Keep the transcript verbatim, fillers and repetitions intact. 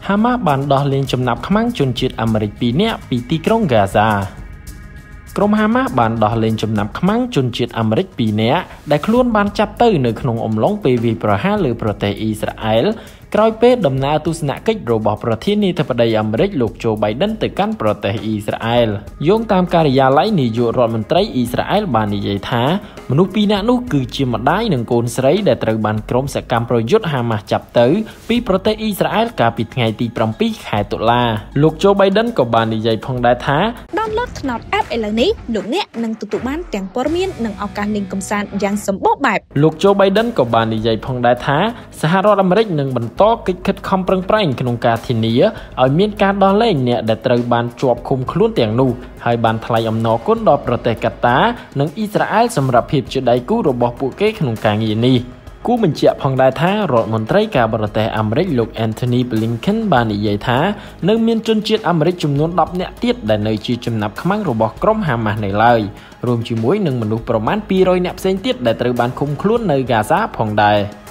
ហាម៉ាស់បានដោះលែងចំណាប់ខ្មាំងជនជាតិអាមេរិកពីរនាក់ពីទីក្រុងហ្គាហ្សាក្រុមហាម៉ាស់បានដោះលែងចំណាប់ខ្មាំងជនជាតិអាមេរិកពីរនាក់ដែលខ្លួនបានចាប់ទៅនៅក្នុងអំឡុងពេលវាយប្រហារលើប្រទេសអ៊ីស្រាអែលក្រោយពេលដំណើរទស្សនកិច្ចរបស់ប្រធានាធិបតីអាមេរិកលោកโจ Biden ទៅកាន់ប្រទេសអ៊ីស្រាអែលយោងតាមការិយាល័យនាយករដ្ឋមន្ត្រីអ៊ីស្រាអែលបាននិយាយថាមនុស្សពីរនាក់នោះគឺជាម្ដាយនិងកូនស្រីដែលត្រូវបានក្រុមសកម្មប្រយុទ្ធហាម៉ាស់ចាប់ទៅពីប្រទេសអ៊ីស្រាអែលកាលពីថ្ងៃទីប្រាំពីរខែតុលាលោកโจ Biden ក៏បាននិយាយផងដែរថា download ថ្នោត app ឥឡូវនេះលោកអ្នកនឹងទទួលបានទាំងព័ត៌មាននិងឱកាសលេងកម្សាន្តយ៉ាងសម្បូរបែបលោកโจ Biden ក៏បាននិយាយផងដែរថាសហរដ្ឋអាមេរិកនឹងបន្តកិច្ចខិតខំប្រឹងប្រែងក្នុងការធានាឲ្យមានការដោះលែងអ្នកដែលត្រូវបានជាប់ឃុំខ្លួនទាំងនោះហើយបានថ្លែងអំណរគុណដល់ប្រទេសកាតានិងអ៊ីស្រាអែលសម្រាប់ភាពជាដៃគូរបស់ពួកគេក្នុងការងារនេះគូបញ្ជាក់ផងដែរថារដ្ឋមន្ត្រីការបរទេសអាមេរិកលោក Antony Blinken បាននិយាយថានៅមានជនជាតិអាមេរិកចំនួនដប់នាក់ទៀតដែលនៅជាចំណាប់ខ្មាំងរបស់ក្រុមហាម៉ាស់នៅឡើយរួមជាមួយនឹងមនុស្សប្រមាណពីររយនាក់ផ្សេងទៀតដែលត្រូវបានឃុំខ្លួននៅហ្គាហ្សាផងដែរ